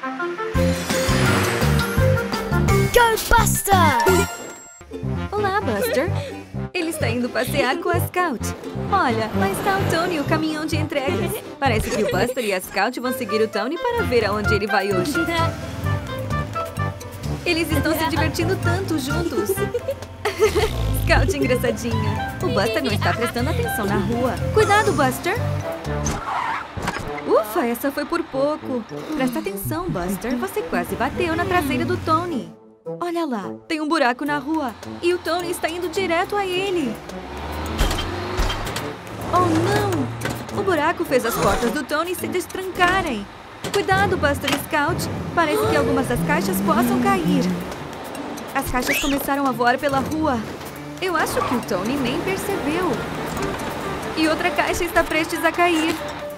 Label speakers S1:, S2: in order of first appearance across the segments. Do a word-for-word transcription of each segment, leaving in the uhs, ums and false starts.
S1: Go, Buster!
S2: Olá, Buster. Ele está indo passear com a Scout. Olha, lá está o Tony, o caminhão de entregas. Parece que o Buster e a Scout vão seguir o Tony para ver aonde ele vai hoje. Eles estão se divertindo tanto juntos. Scout engraçadinha. O Buster não está prestando atenção na rua. Cuidado, Buster. Ufa, essa foi por pouco. Presta atenção, Buster. Você quase bateu na traseira do Tony. Olha lá, tem um buraco na rua. E o Tony está indo direto a ele. Oh, não! O buraco fez as portas do Tony se destrancarem. Cuidado, Buster e Scout. Parece que algumas das caixas possam cair. As caixas começaram a voar pela rua. Eu acho que o Tony nem percebeu. E outra caixa está prestes a cair.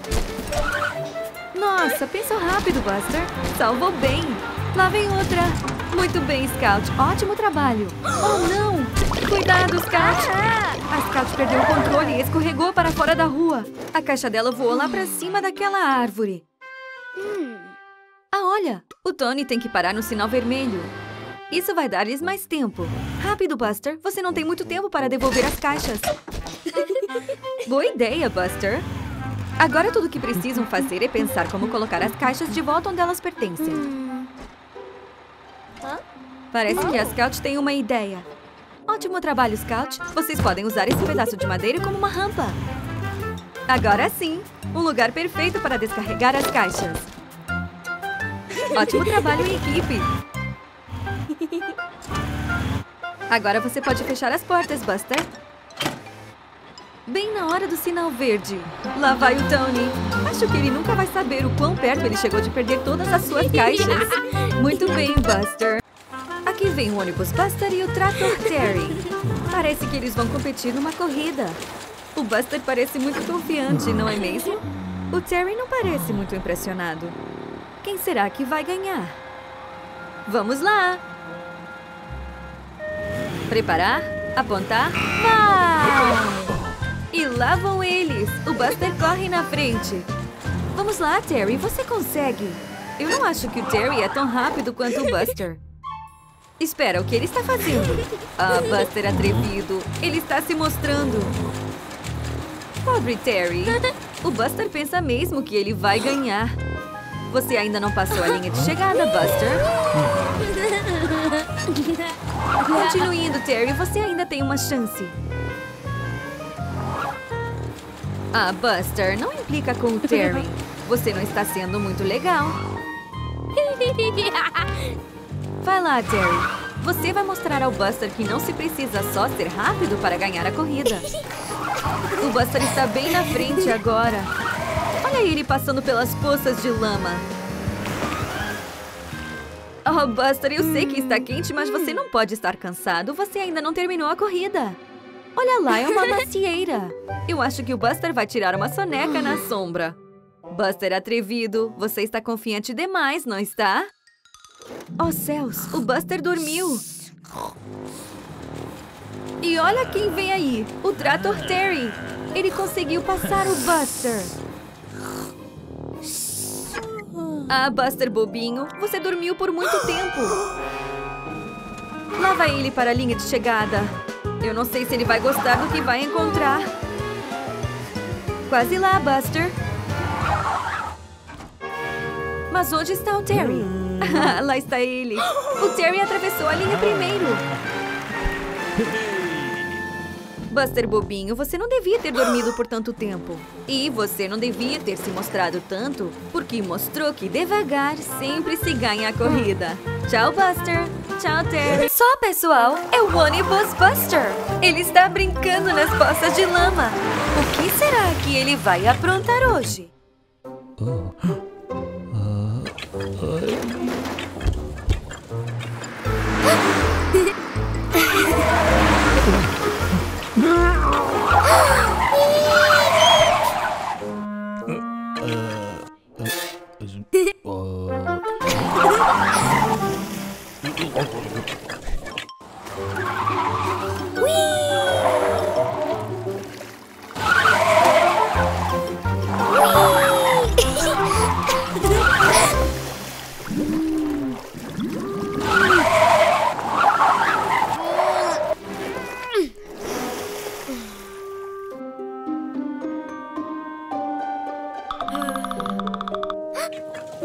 S2: Nossa, pensou rápido, Buster. Salvou bem. Lá vem outra. Muito bem, Scout. Ótimo trabalho. Oh, não! Cuidado, Scout. A Scout perdeu o controle e escorregou para fora da rua. A caixa dela voou lá para cima daquela árvore. Ah, olha! O Tony tem que parar no sinal vermelho. Isso vai dar-lhes mais tempo. Rápido, Buster. Você não tem muito tempo para devolver as caixas. Boa ideia, Buster. Agora tudo o que precisam fazer é pensar como colocar as caixas de volta onde elas pertencem. Parece que a Scout tem uma ideia. Ótimo trabalho, Scout. Vocês podem usar esse pedaço de madeira como uma rampa. Agora sim, um lugar perfeito para descarregar as caixas. Ótimo trabalho em equipe. Agora você pode fechar as portas, Buster. Bem na hora do sinal verde. Lá vai o Tony. Acho que ele nunca vai saber o quão perto ele chegou de perder todas as suas caixas. Muito bem, Buster. Aqui vem o ônibus Buster e o trator Terry. Parece que eles vão competir numa corrida. O Buster parece muito confiante, não é mesmo? O Terry não parece muito impressionado. Quem será que vai ganhar? Vamos lá! Preparar? Apontar? Vai! E lá vão eles! O Buster corre na frente. Vamos lá, Terry, você consegue. Eu não acho que o Terry é tão rápido quanto o Buster. Espera, o que ele está fazendo? Ah, Buster atrevido. Ele está se mostrando. Pobre Terry. O Buster pensa mesmo que ele vai ganhar. Você ainda não passou a linha de chegada, Buster. Continue indo, Terry. Você ainda tem uma chance. Ah, Buster, não implica com o Terry. Você não está sendo muito legal. Vai lá, Terry. Você vai mostrar ao Buster que não se precisa só ser rápido para ganhar a corrida. O Buster está bem na frente agora. Olha ele passando pelas poças de lama. Oh, Buster, eu sei que está quente, mas você não pode estar cansado. Você ainda não terminou a corrida. Olha lá, é uma macieira. Eu acho que o Buster vai tirar uma soneca na sombra. Buster atrevido, você está confiante demais, não está? Oh, céus, o Buster dormiu. E olha quem vem aí, o Trator Terry. Ele conseguiu passar o Buster. Ah, Buster bobinho, você dormiu por muito tempo. Lá vai ele para a linha de chegada. Eu não sei se ele vai gostar do que vai encontrar. Quase lá, Buster. Mas onde está o Terry? Lá está ele. O Terry atravessou a linha primeiro. Buster bobinho, você não devia ter dormido por tanto tempo. E você não devia ter se mostrado tanto, porque mostrou que devagar sempre se ganha a corrida. Tchau, Buster. Tchau, Terry. Só, pessoal, é o ônibus Buster. Ele está brincando nas poças de lama. O que será que ele vai aprontar hoje?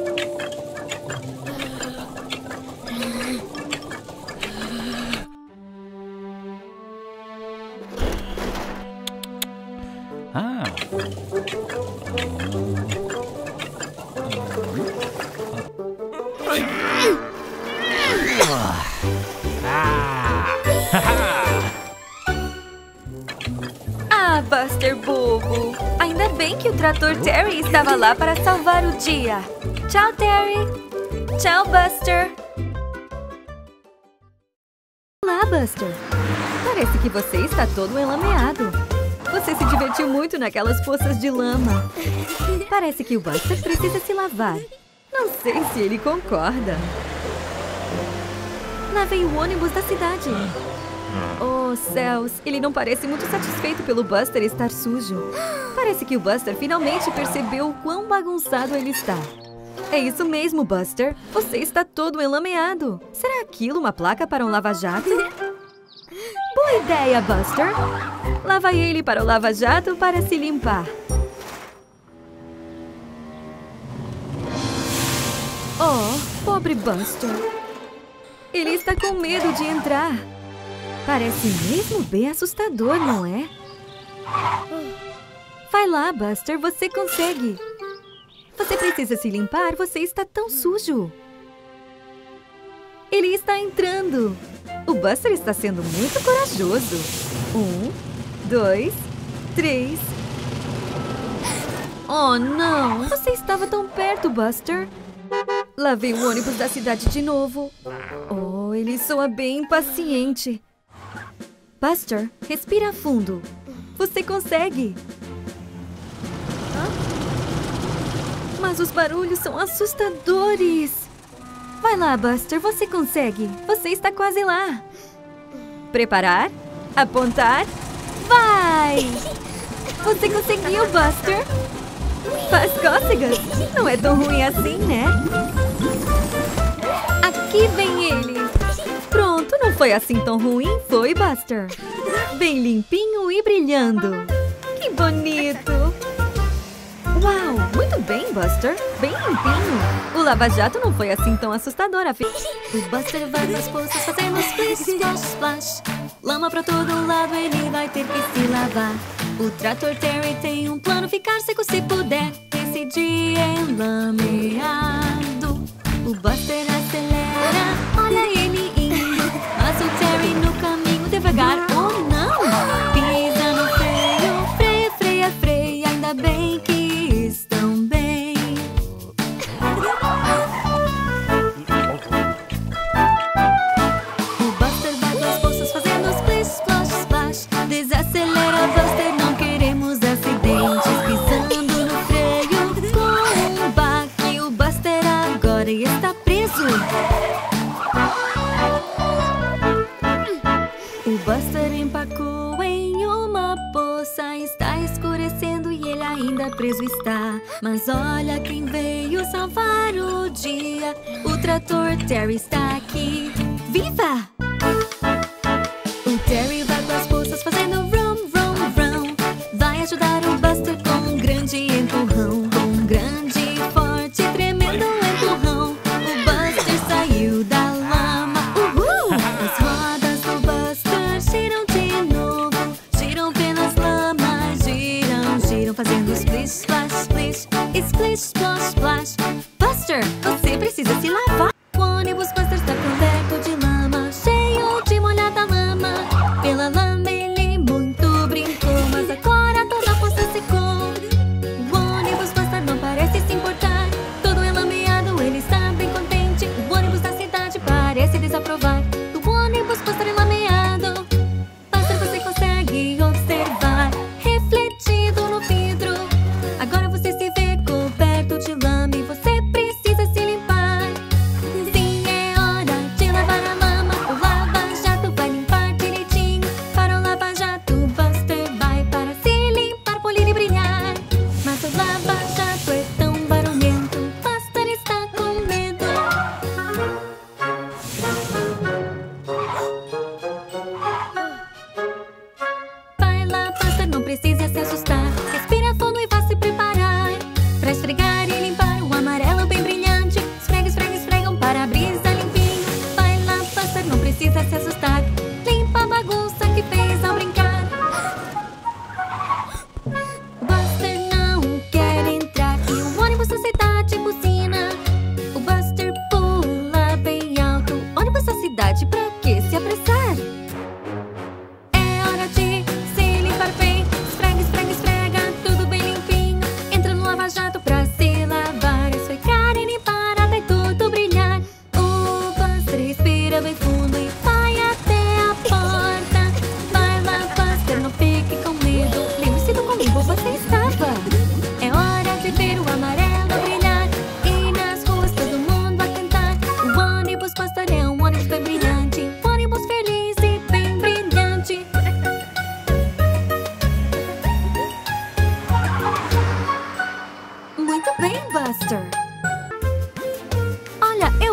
S1: Ah.
S2: Ah, Buster bobo. Ainda bem que o trator Terry estava lá para salvar o dia. Tchau, Terry. Tchau, Buster. Olá, Buster. Parece que você está todo enlameado. Você se divertiu muito naquelas poças de lama. Parece que o Buster precisa se lavar. Não sei se ele concorda. Lá vem o ônibus da cidade. Oh, céus, ele não parece muito satisfeito pelo Buster estar sujo. Parece que o Buster finalmente percebeu o quão bagunçado ele está. É isso mesmo, Buster. Você está todo enlameado. Será aquilo uma placa para um lava-jato? Boa ideia, Buster. Lava ele para o lava-jato para se limpar. Oh, pobre Buster. Ele está com medo de entrar. Parece mesmo bem assustador, não é? Vai lá, Buster, você consegue. Você precisa se limpar, você está tão sujo. Ele está entrando. O Buster está sendo muito corajoso. Um, dois, três. Oh, não! Você estava tão perto, Buster. Lá vem o ônibus da cidade de novo. Oh, ele soa bem impaciente. Buster, respira fundo. Você consegue. Mas os barulhos são assustadores. Vai lá, Buster, você consegue. Você está quase lá. Preparar? Apontar? Vai! Você conseguiu, Buster. Faz cócegas. Não é tão ruim assim, né? Aqui vem ele. Pronto, não foi assim tão ruim, foi, Buster? Bem limpinho e brilhando. Que bonito! Uau, muito bem, Buster. Bem limpinho. O lava-jato não foi assim tão assustador, afinal. O Buster vai nas poças fazendo splish, splash, splash. Lama pra todo lado, ele vai ter que se lavar. O trator Terry tem um plano, ficar seco se puder. Esse dia é enlameado. O Buster acelera, olha ele indo. Mas o Terry no caminho devagar, oh não! Pisa no freio, freia, freia, freia. Ainda bem que estão bem. O Buster vai pelas poças fazendo splish, splash, splash. Desacelera, Buster, não queremos acidentes. Pisando no freio, com um baque. O Buster agora está preso. O Buster empacou em uma poça. Está escurecendo e ele ainda preso está. Mas olha quem veio salvar o dia. O trator Terry está aqui. Viva! O Terry vai pelas poças fazendo vroom, vroom, vroom. Vai ajudar o Buster com um grande empurrão. Com um grande, forte, tremendo empurrão. O Buster saiu da lama. Uhul! As rodas do Buster giram de novo. Giram pelas lamas, giram, giram, fazendo splish, splash, splish. Splish, splash, splash. Buster, você precisa se lavar. O ônibus Buster está coberto de lama, cheio de molhada lama. Pela lama ele muito brincou, mas agora toda a poça secou. O ônibus Buster não parece se importar. Todo enlameado, ele está bem contente. O ônibus da cidade parece desaprovar. Do ônibus Buster enlameado, Buster, você consegue observar. Refletido no vidro, agora você se vê coberto de lama e você precisa se limpar.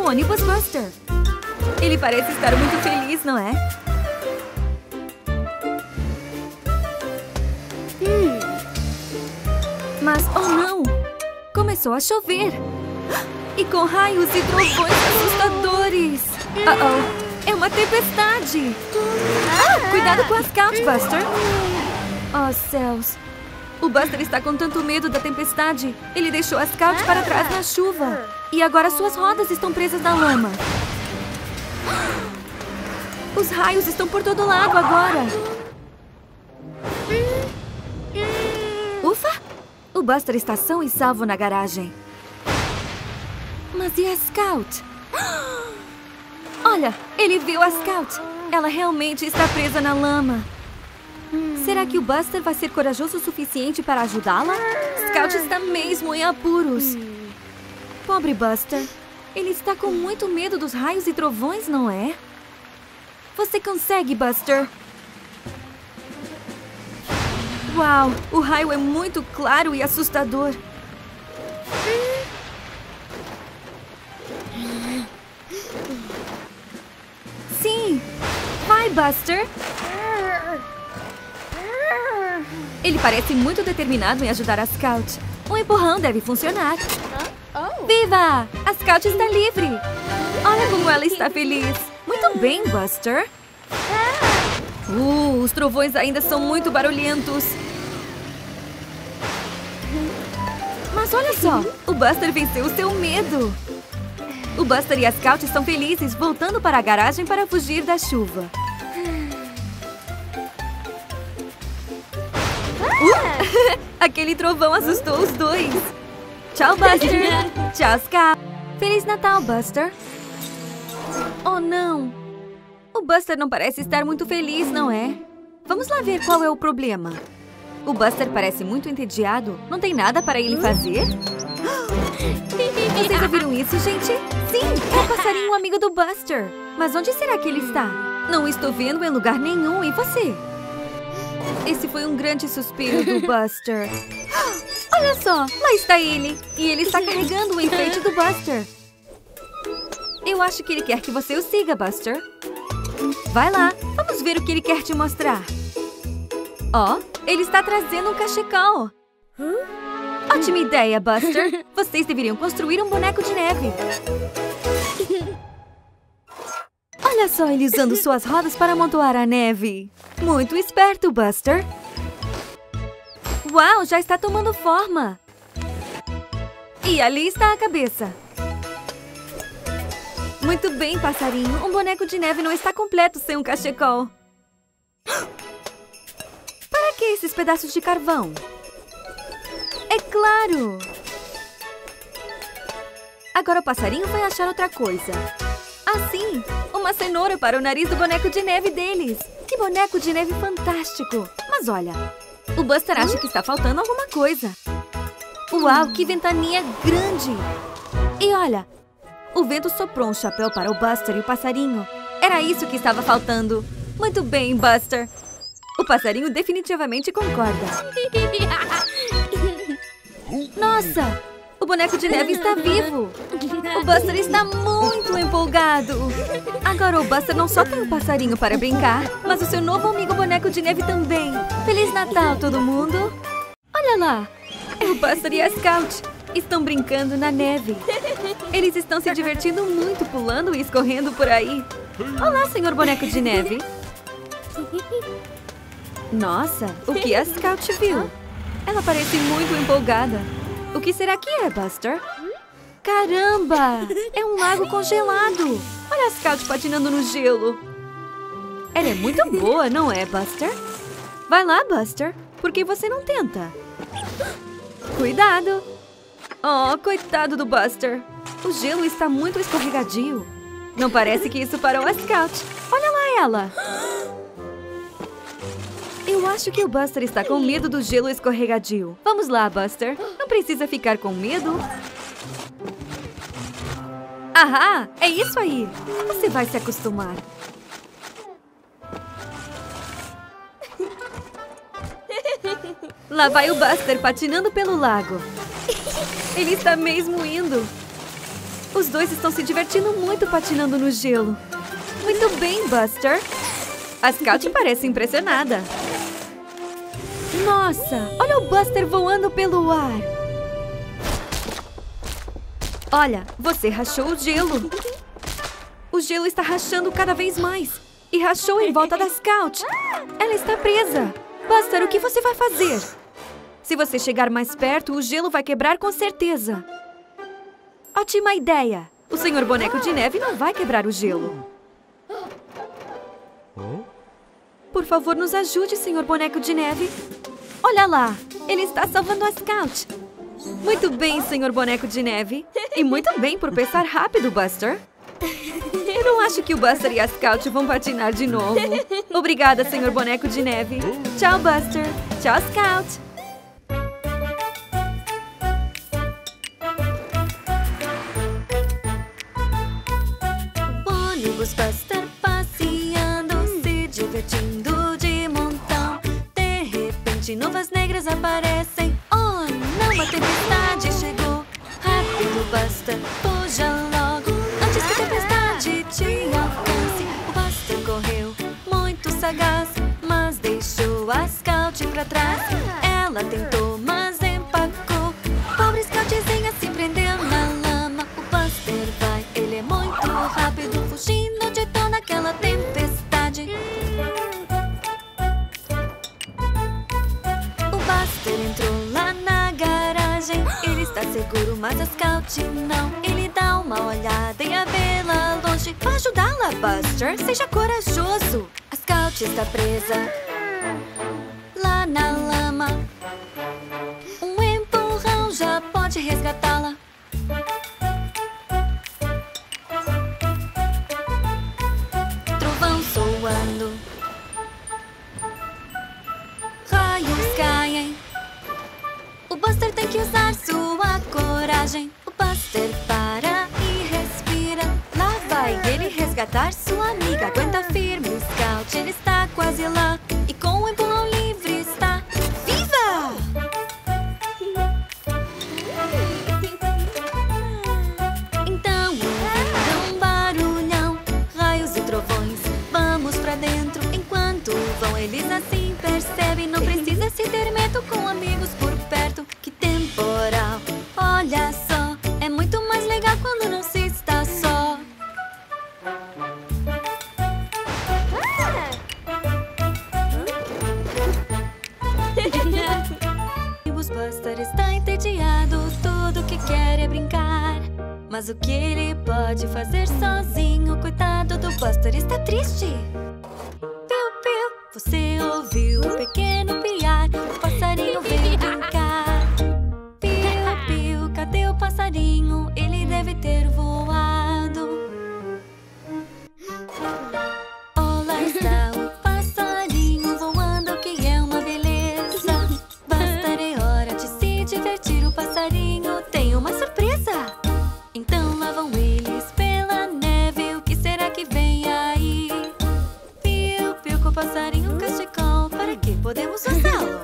S2: ônibus Buster. Ele parece estar muito feliz, não é? Hum. Mas, oh não! Começou a chover. E com raios e trovões assustadores. Uh-oh! É uma tempestade! Ah, cuidado com as Scout, Buster! Oh, céus! O Buster está com tanto medo da tempestade. Ele deixou a Scout para trás na chuva. E agora suas rodas estão presas na lama. Os raios estão por todo lado agora. Ufa! O Buster está são e salvo na garagem. Mas e a Scout? Olha, ele viu a Scout. Ela realmente está presa na lama. Será que o Buster vai ser corajoso o suficiente para ajudá-la? Scout está mesmo em apuros. Pobre Buster. Ele está com muito medo dos raios e trovões, não é? Você consegue, Buster. Uau, o raio é muito claro e assustador. Sim! Vai, Buster! Ele parece muito determinado em ajudar a Scout. Um empurrão deve funcionar. Viva! A Scout está livre! Olha como ela está feliz! Muito bem, Buster! Uh, os trovões ainda são muito barulhentos. Mas olha só! O Buster venceu o seu medo! O Buster e a Scout estão felizes, voltando para a garagem para fugir da chuva. Uh! Aquele trovão assustou os dois. Tchau, Buster. Tchau, Scout. Feliz Natal, Buster. Oh, não. O Buster não parece estar muito feliz, não é? Vamos lá ver qual é o problema. O Buster parece muito entediado. Não tem nada para ele fazer? Vocês ouviram isso, gente? Sim, é o passarinho amigo do Buster. Mas onde será que ele está? Não estou vendo em lugar nenhum. E você? Esse foi um grande suspiro do Buster. Olha só, lá está ele. E ele está carregando o enfeite do Buster. Eu acho que ele quer que você o siga, Buster. Vai lá, vamos ver o que ele quer te mostrar. Ó, oh, ele está trazendo um cachecol. Ótima ideia, Buster. Vocês deveriam construir um boneco de neve. Olha só ele usando suas rodas para amontoar a neve. Muito esperto, Buster. Uau, já está tomando forma. E ali está a cabeça. Muito bem, passarinho. Um boneco de neve não está completo sem um cachecol. Para que esses pedaços de carvão? É claro! Agora o passarinho vai achar outra coisa. Assim, uma cenoura para o nariz do boneco de neve deles. Que boneco de neve fantástico! Mas olha, o Buster acha que está faltando alguma coisa. Uau, que ventaninha grande! E olha, o vento soprou um chapéu para o Buster e o passarinho. Era isso que estava faltando. Muito bem, Buster. O passarinho definitivamente concorda. Nossa! O boneco de neve está vivo! O Buster está muito empolgado! Agora o Buster não só tem o passarinho para brincar, mas o seu novo amigo boneco de neve também! Feliz Natal, todo mundo! Olha lá! É o Buster e a Scout! Estão brincando na neve! Eles estão se divertindo muito, pulando e escorrendo por aí! Olá, senhor boneco de neve! Nossa, o que a Scout viu? Ela parece muito empolgada. O que será que é, Buster? Caramba! É um lago congelado! Olha a Scout patinando no gelo. Ela é muito boa, não é, Buster? Vai lá, Buster. Por que você não tenta? Cuidado! Oh, coitado do Buster. O gelo está muito escorregadio. Não parece que isso parou a Scout. Olha lá ela! Eu acho que o Buster está com medo do gelo escorregadio. Vamos lá, Buster. Não precisa ficar com medo. Ahá! É isso aí! Você vai se acostumar. Lá vai o Buster patinando pelo lago. Ele está mesmo indo. Os dois estão se divertindo muito patinando no gelo. Muito bem, Buster. A Scout parece impressionada. Nossa, olha o Buster voando pelo ar. Olha, você rachou o gelo. O gelo está rachando cada vez mais. E rachou em volta da Scout. Ela está presa. Buster, o que você vai fazer? Se você chegar mais perto, o gelo vai quebrar com certeza. Ótima ideia. O senhor Boneco de Neve não vai quebrar o gelo. Por favor, nos ajude, senhor Boneco de Neve. Olha lá, ele está salvando a Scout. Muito bem, senhor Boneco de Neve. E muito bem por pensar rápido, Buster. Eu não acho que o Buster e a Scout vão patinar de novo. Obrigada, senhor Boneco de Neve. Tchau, Buster. Tchau, Scout. Ônibus Buster passeando, se divertindo de montão. De repente, nuvens negras aparecem. Oh, não, uma tempestade chegou. Rápido, Buster, fuja logo, antes que a tempestade te alcance. O Buster correu, muito sagaz, mas deixou a Scout pra trás. Ela tentou, mas empacou. Pobre Scoutzinha se prendeu na lama. O Buster vai, ele é muito rápido, fugindo de toda aquela tempestade. O Buster entrou lá na garagem. Ele está seguro, mas a Scout não. Ele dá uma olhada e a vê-la longe. Vai ajudá-la, Buster. Seja corajoso. A Scout está presa lá na lama. Um empurrão já pode resgatá-la. Trovão soando, raios caem. O Buster tem que usar sua coragem. O Buster para e respira. Lá vai ele resgatar sua amiga. Aguenta firme, Scout, ele está quase lá. E com o empurrão livre está. Viva! Então ouviram um barulhão, raios e trovões. Vamos pra dentro. Enquanto vão eles assim percebem. Não precisa se ter medo com amigos por perto. Que temporal, olha só. É muito mais legal quando não se está só. O Buster está entediado, tudo que quer é brincar. Mas o que ele pode fazer sozinho? Coitado do Buster, está triste. Piu, piu, você ouviu o pequeno piar. O passarinho veio brincar. Piu, piu, cadê o passarinho? Ele deve ter voado. Oh, lá está o passarinho voando, que é uma beleza. Buster, é hora de se divertir. O passarinho tem uma surpresa. Então lá vão eles pela neve. O que será que vem aí? Piu, piu, com o passarinho cachecol. Para que podemos usá-lo?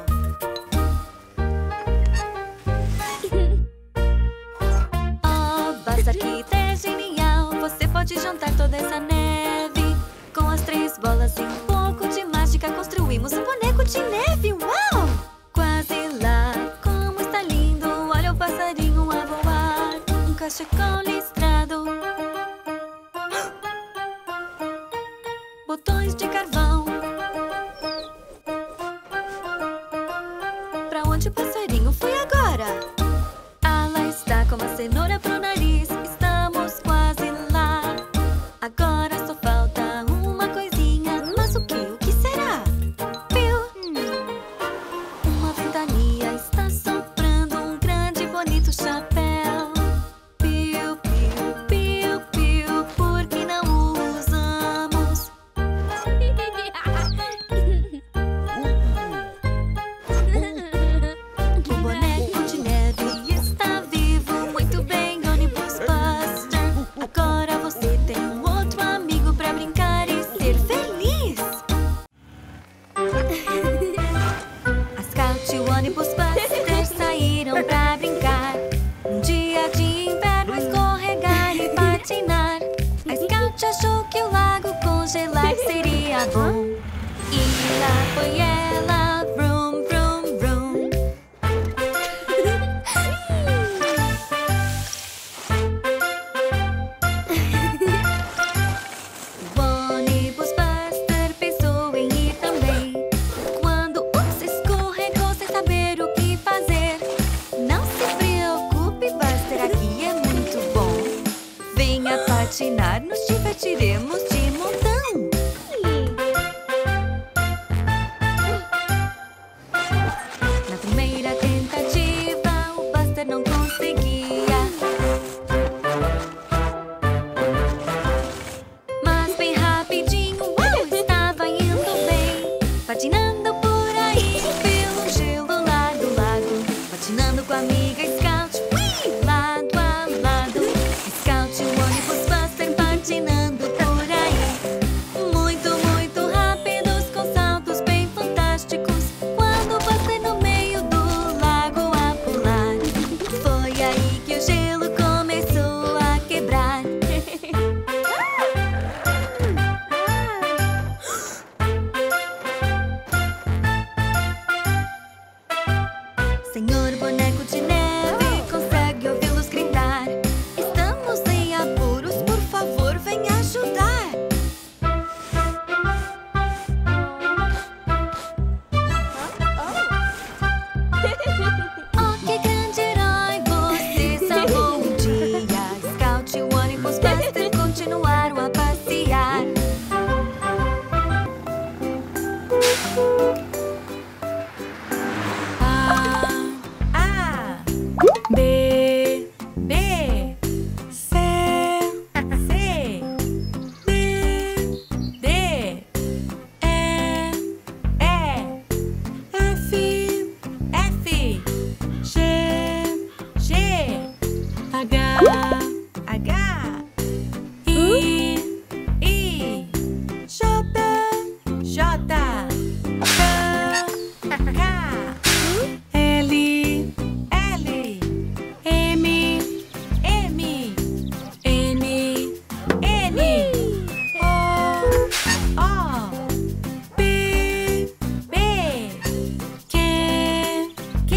S2: Oh, Buster, que ideia genial. Você pode juntar toda essa neve. Com as três bolas e um pouco de mágica, construímos um boneco de neve. Uau! Quase lá, como está lindo. Olha o passarinho a voar. Um cachecol listrado, botões de carvão. Pra onde o passarinho foi agora? Ah, lá está com uma cenoura pro nariz. Estamos quase lá. Agora só falta uma coisinha. Mas o que? O que será? Piu! Uma ventania está soprando um grande e bonito chapéu. Piu, patinar. A Scout achou que o lago congelar seria bom. E lá foi ela, brum, brum, brum. O ônibus Buster pensou em ir também. Quando ups escorregou sem saber o que fazer. Não se preocupe, Buster, aqui é muito bom. Venha patinar, nos divertiremos de montão. Na primeira tentativa, o Buster não conseguia. Mas bem rapidinho, uau, estava indo bem. Patinando por aí, pelo gelo lá do lago. Patinando com a amiga Scout, ui, lado a lado. Scout e o ônibus Buster patinando por aí. Muito, muito rápidos, com saltos bem fantásticos. Quando o Buster no meio do lago a pular, foi aí que o gelo começou a quebrar. Senhor Boneco de Neve consegue ouvi-los gritar. Estamos em apuros, por favor, venha ajudar. Oh, que grande herói, você salvou um dia. Scout e o ônibus Buster continuaram a passear. A, B, B, C, C, D, D, E, E, F, F, G, G, H, H, I, I, J, J, K, K, L, L, M, M, N, N, O, O, P, P, Q, Q,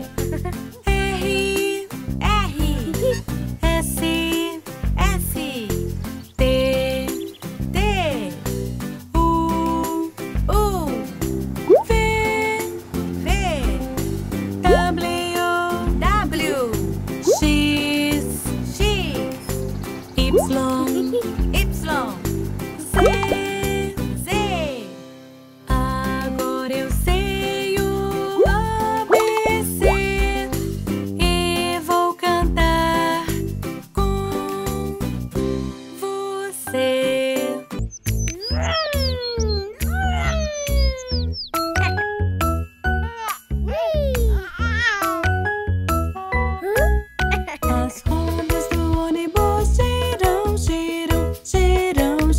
S2: R, R, S, S, T, T, U, U, V, V, W, W, X, X, Y, Y, Z, Z. Agora eu sei o A B C e vou cantar com você. As rodas do ônibus giram, giram, giram,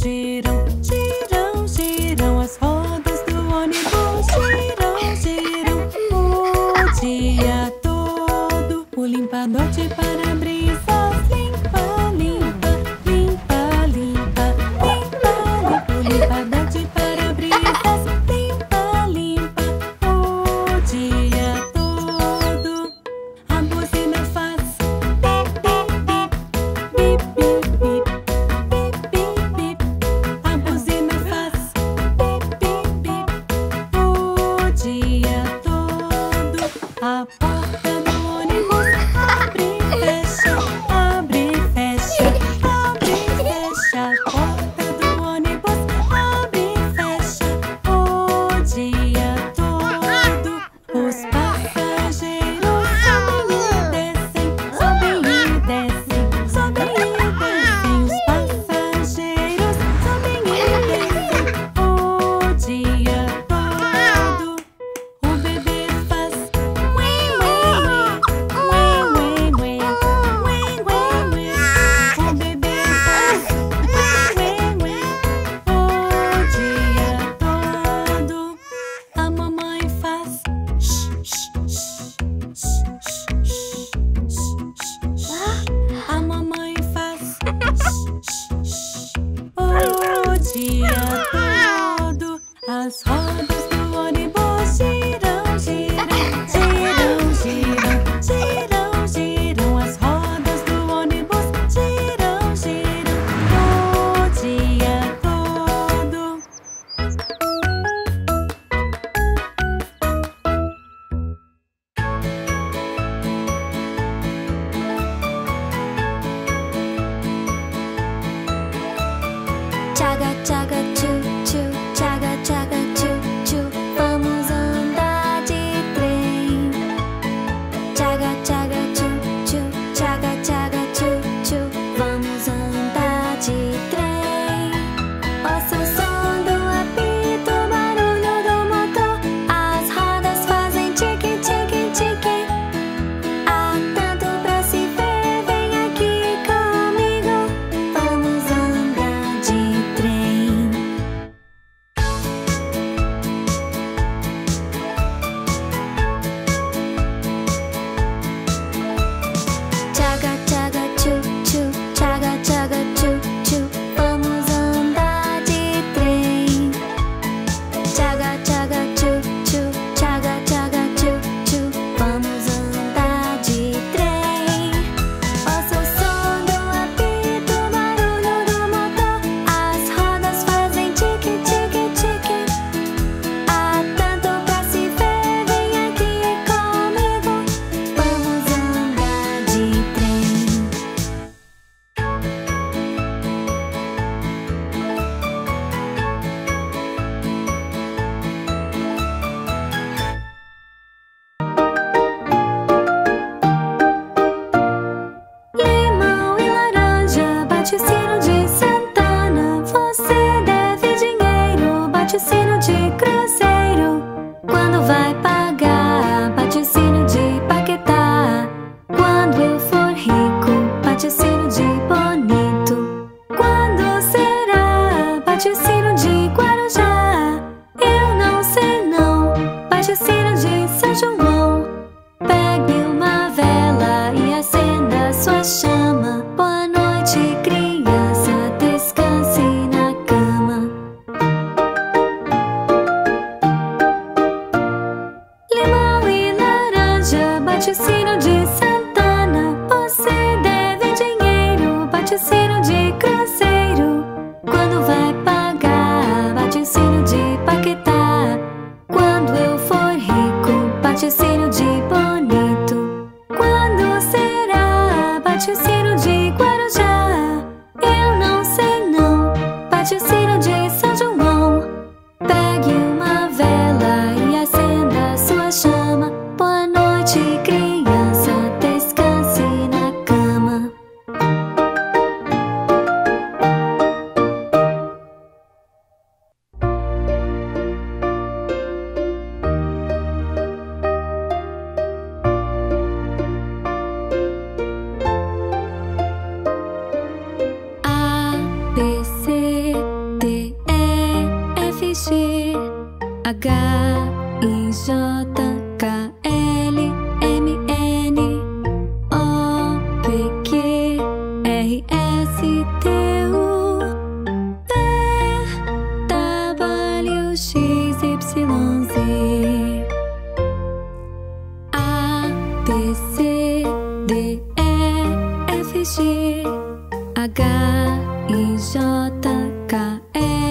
S3: bate o sino de Santana. Você deve dinheiro, bate o sino de Cruzeiro. Quando vai pagar, bate o sino de Paquetá. Quando eu for rico, bate o sino de Bonito. Quando será? Bate o sino de Guarujá. Eu não sei não, bate o sino de São João. Pegue uma vela e acenda sua chama. Boa noite, criança, descanse na cama. Limão e laranja, bate o sino de Santana. Você deve dinheiro, bate o sino de Cruzeiro. Quando vai pagar, bate o sino de Paquetá. Quando eu for rico, bate o sino de Bonito. Quando será? Bate o sino de Guarujá. Eu não sei não, bate o sino de São João. Pegue uma vela e acenda sua chama. Boa noite, criança, descanse na cama. A, B, C, D, E, F, G, H, I, J, K, L, M, N, O, P, Q, R, S, T, U, V, W, X, Y, Z. A, B, C, D, E, F, G, H, I, J, K, L,